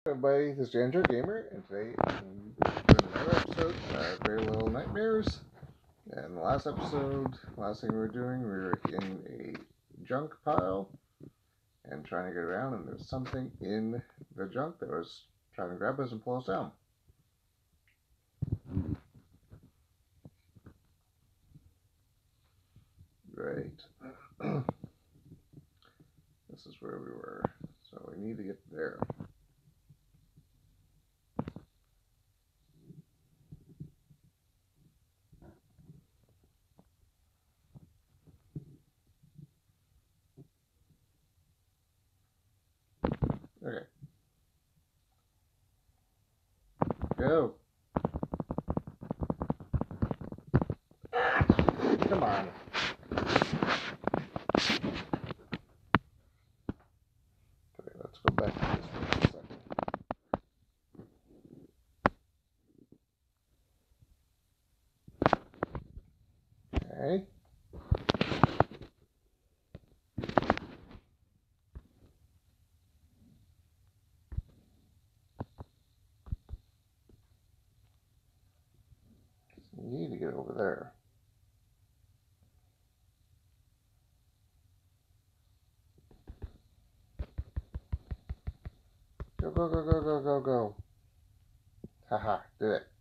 Everybody, this is Andrew Gamer, and today I'm doing another episode of Very Little Nightmares. And the last episode, last thing we were doing, we were in a junk pile and trying to get around, and there's something in the junk that was trying to grab us and pull us down. Great. This is where we were, so we need to get there. Okay. Go. Come on. Okay, let's go back to this for a second. Okay. So we need to get over there. Go, go, go, go, go, go, go. Haha, did it.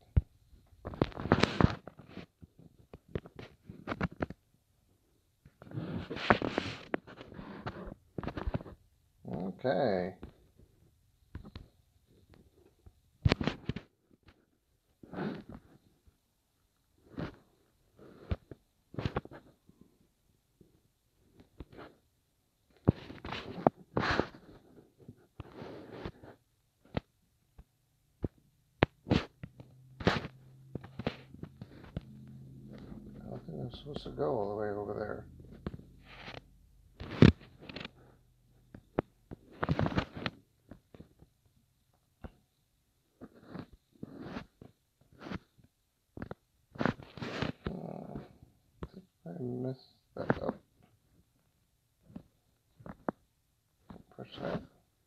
Okay. I don't think I'm supposed to go all the way over there. I messed that up. Push that.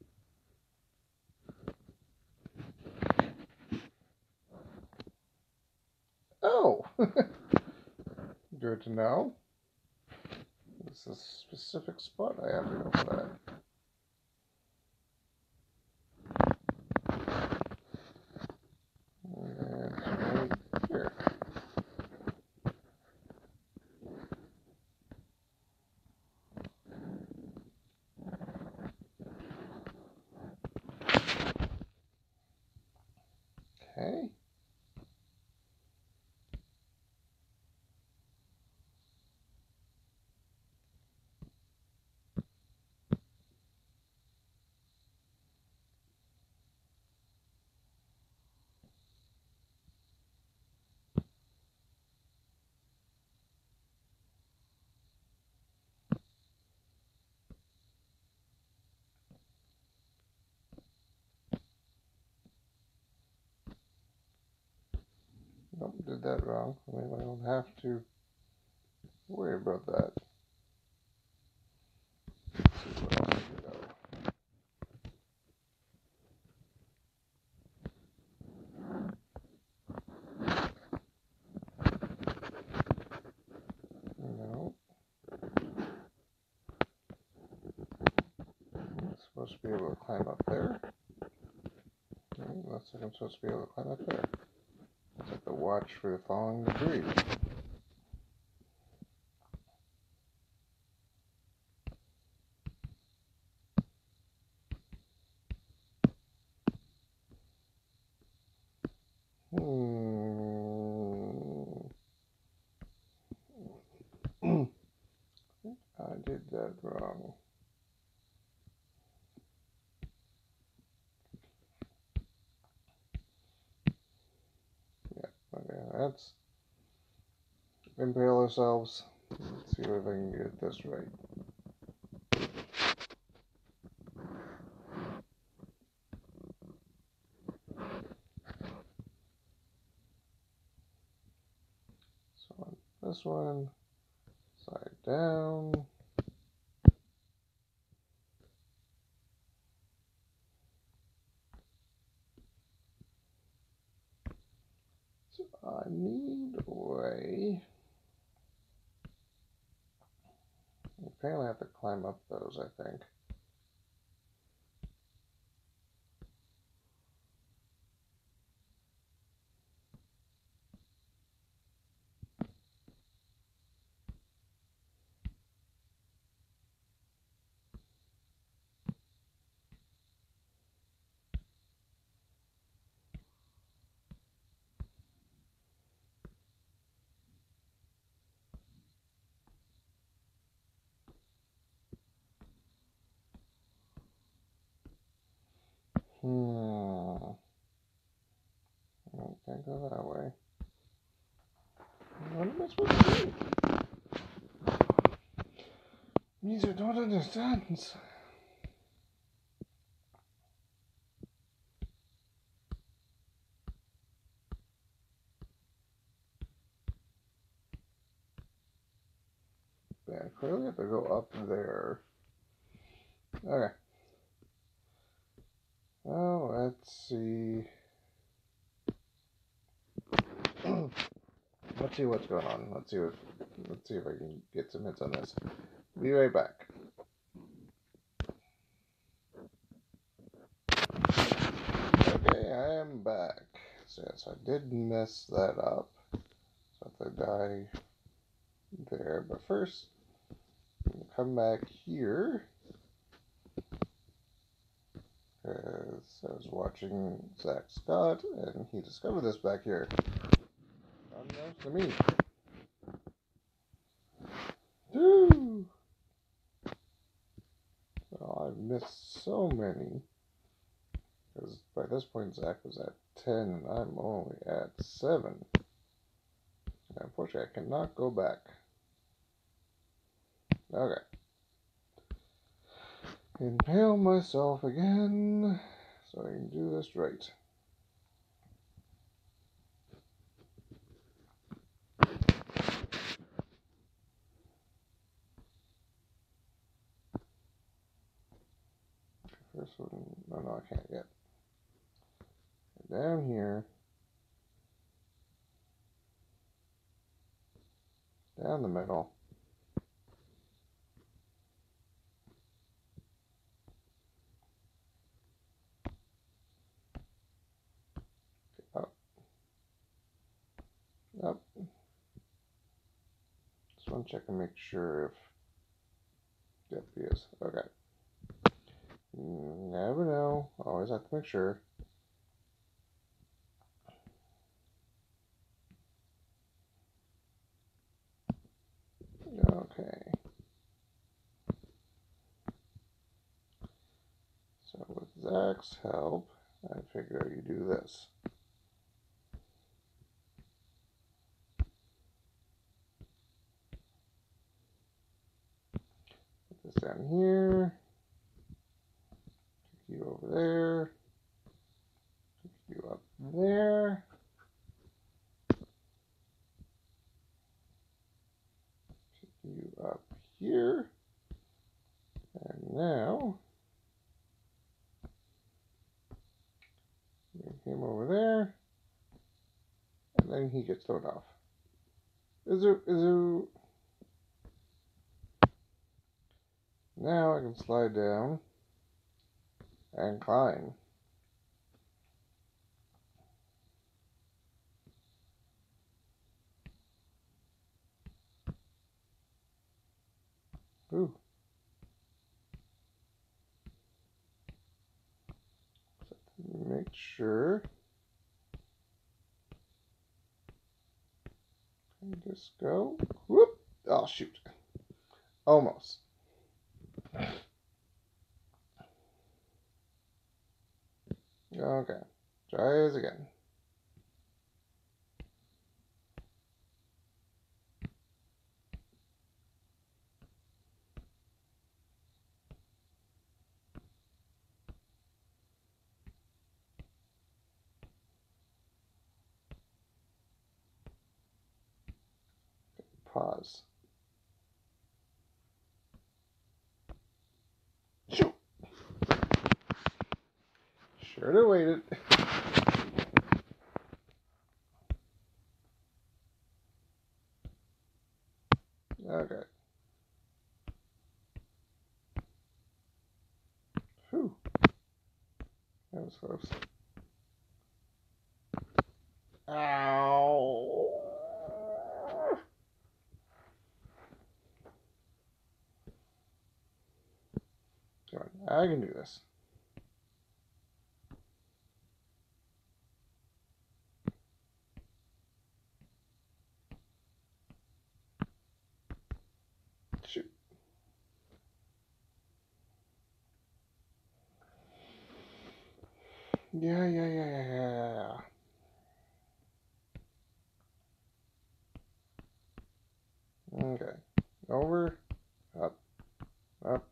Oh! Good to know. This is a specific spot I have to go for that. And right here. Okay. Nope, did that wrong. Maybe I don't have to worry about that. Let's see where else I can go. No. I'm supposed to be able to climb up there. No, looks like I'm supposed to be able to climb up there. It's like the watch for the falling debris. I did that wrong. Yeah, okay, let's impale ourselves. Let's see if I can get this right. So on this one, side down. So I need a way. Apparently I have to climb up those, I think. I can't go that way. What am I supposed to do? These don't understand. Yeah, I clearly have to go up there. Okay. Well, let's see. Let's see what's going on. Let's see if I can get some hits on this. Be right back. Okay, I am back. So yes, I did mess that up. So I have to die there. But first, I'm gonna come back here. Because I was watching Zach Scott, and he discovered this back here. Unbeknownst to me. Woo! Oh, I've missed so many. Because by this point, Zach was at 10, and I'm only at 7. And unfortunately, I cannot go back. Okay. Impale myself again, so I can do this right. First one, no, I can't yet. Down here, down the middle. Up. Up. Just want to check and make sure if... Yep, he is. Okay. Never know. Always have to make sure. Okay. So with Zach's help, I figure you do this. Put this down here. Take you over there. Take you up there. Take you up here. And now, bring him over there. And then he gets thrown off. Now I can slide down and climb. Ooh. Make sure I just go. Whoop! Oh shoot! Almost. Okay. Try this again. Pause. Shoot! Should have waited. That was close. Ow! Come on, I can do this. Shoot. Yeah. Okay. Over, up, up,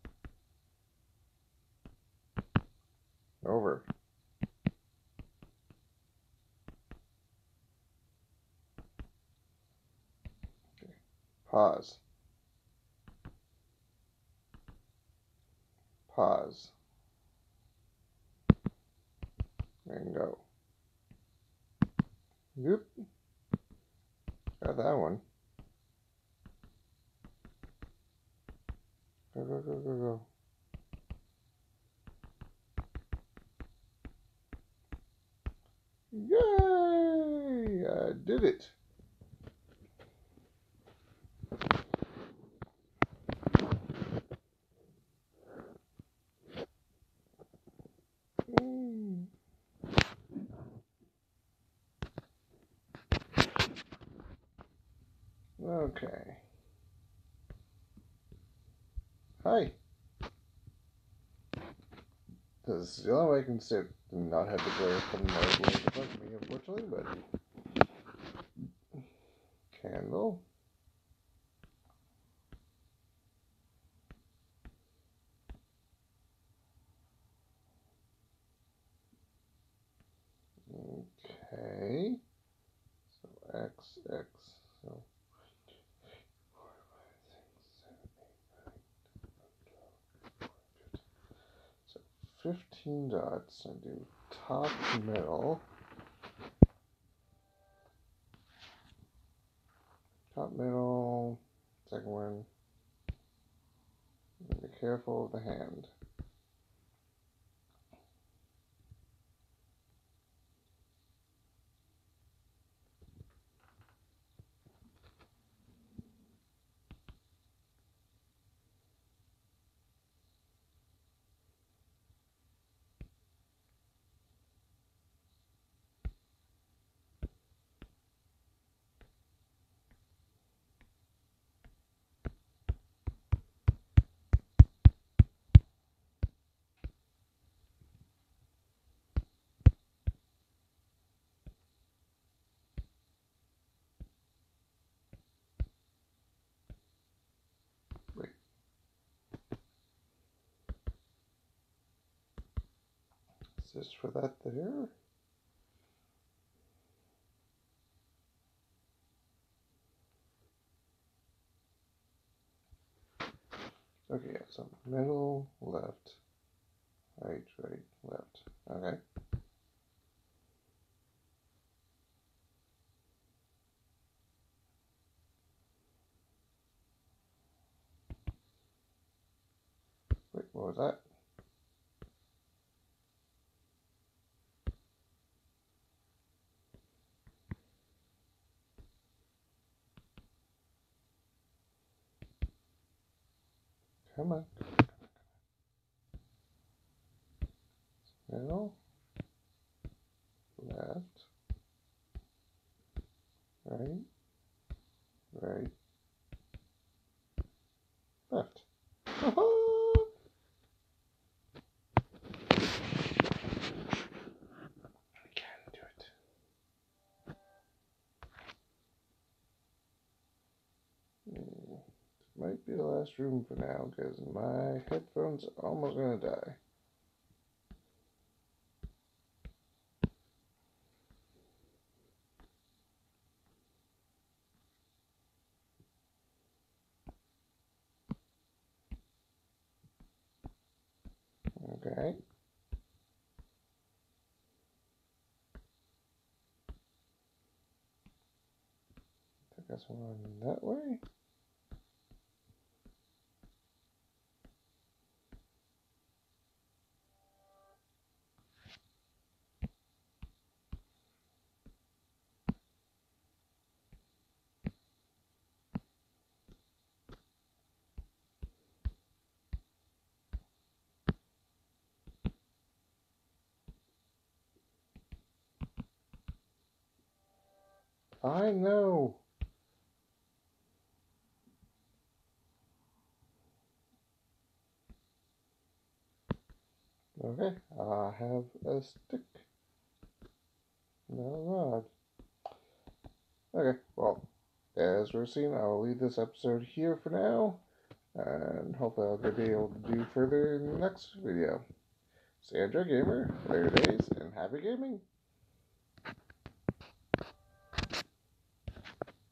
over. Okay. Pause. Pause. And go. Yep. Got that one. Go. Yay! I did it. Okay. Hi. This is the only way I can sit and not have the glare from the microwave above me, unfortunately, but... Candle. Okay. So X. So 15 dots. I do top, middle. Top, middle. Second one. Be careful of the hand. Wait. Is this for that there? Okay, so middle, left, right, left. Okay. Wait, what was that? Come on. Middle, left, right, left. I can do it. Might be the last room for now because my headphones are almost gonna die. Okay. Take us one that way. I know. Okay, I have a stick. No rod. Okay, well, as we're seeing, I'll leave this episode here for now, and hopefully I'll be able to do further in the next video. Sandra Gamer, later days, and happy gaming!